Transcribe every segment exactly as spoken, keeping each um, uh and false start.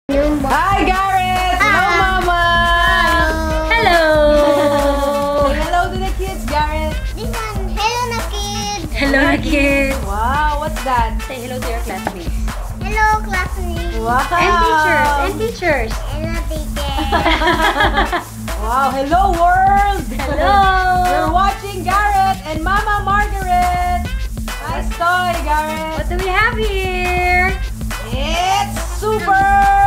Hi, Garrett! Hello, Mama! Hello! Say hello to the kids, Garrett! This one, hello na kids! Hello, kids! Wow, what's that? Say hello to your classmates. Hello, classmates! Wow! And teachers! And teachers! Hello, teacher! Wow, hello, world! Hello! You're watching Garrett and Mama Margaret! Nice toy, Garrett! What do we have here? It's Super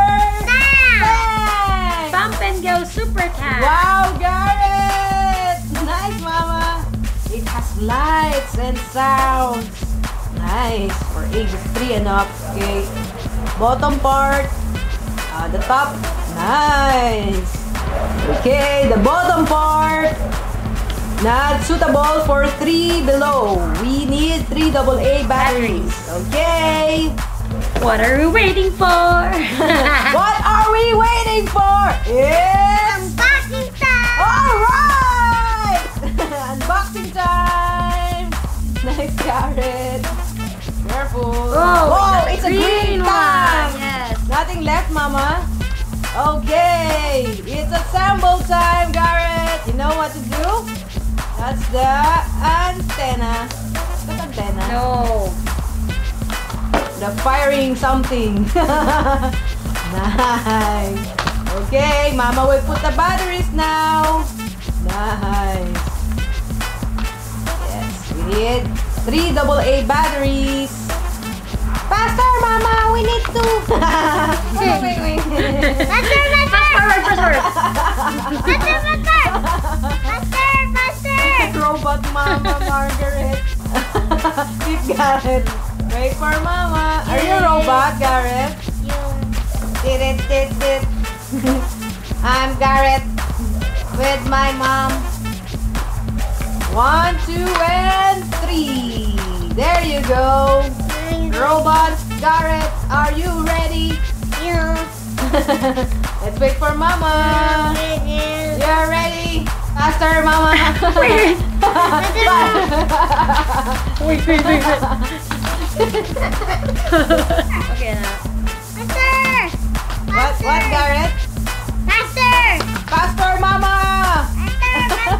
Tank! Pump and Go Super Tank! Wow, Garrett! Nice, Mama! It has lights and sounds. Nice. For age of three and up. Okay. Bottom part. Uh, the top. Nice. Okay, the bottom part. Not suitable for three below. We need three double A batteries. Okay. What are we waiting for? What are we waiting for? It's Unboxing time! alright! Unboxing time! Nice, Garrett. Careful. Oh, Whoa, the it's a green green one. tank. Yes. Nothing left, Mama. Okay, it's assemble time, Garrett. You know what to do? That's the antenna. What antenna? No. The firing something. Nice. Okay, Mama will put the batteries now. Nice. Yes, we need three double A batteries. Faster, Mama, we need to. Wait, wait, wait. Faster, Fast faster! forward, fast forward. Faster, faster! Faster, faster! Robot Mama Margaret. Keep Garrett. Wait for Mama. Are you a robot, Garrett? Did it, did it. I'm Garrett with my mom. One, two, and three. There you go. Robot Garrett, are you ready? Yeah. Let's wait for Mama. You're ready? Faster, Mama. Wait. Wait, wait, wait, wait. Okay na. Faster! What, what, Garrett? Faster! Faster, Mama. Faster,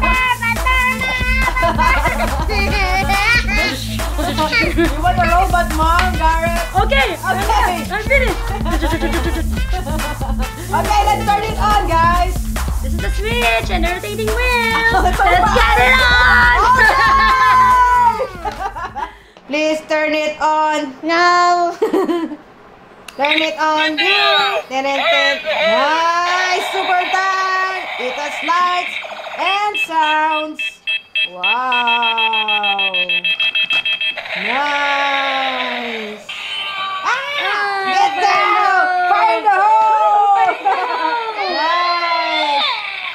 faster, You want a robot, Mom, Garrett? Okay, Okay. I'm finished. Okay, let's turn it on, guys. This is the switch and the rotating wheel. Let's Let's get it on. Please turn it on. No! Turn it on. Ten, ten, ten. Nice, super tank. It has lights and sounds. Wow. Nice. Ah, get down. Find the hole. Nice.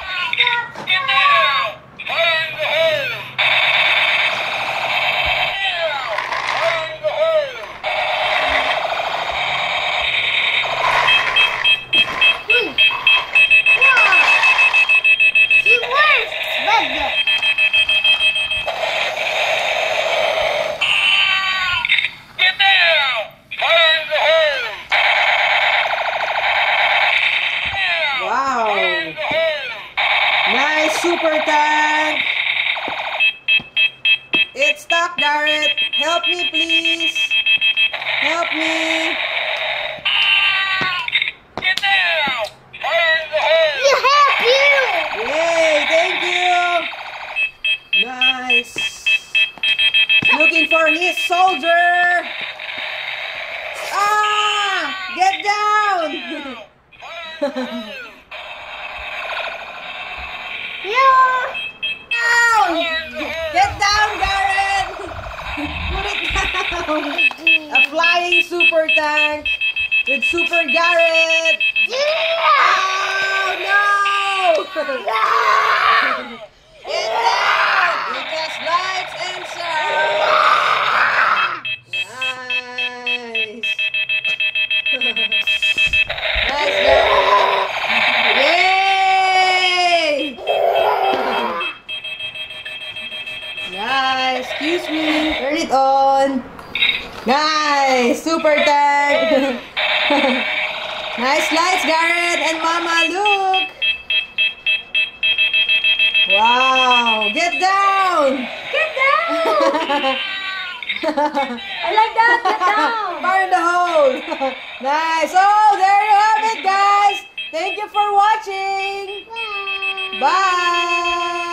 She works! But Wow. Nice super tank. It's stuck, Garrett. Help me, please. Help me. you help you! Yay, thank you. Nice. Looking for his soldier. Ah, get down. Yeah! Down. Get down, Garrett. Put it down. A flying super tank with Super Garrett. Yeah! Oh, no. Get down. It has lights and sound. Nice. Nice, Garrett. Yay. Nice. Excuse me. Turn it on. Nice. Super tank. Nice lights, Garrett and Mama. Look. Wow. Get down. Get down! I like that. Get down! Fire in the hole. Nice. Oh, there you have it, guys. Thank you for watching. Bye. Bye.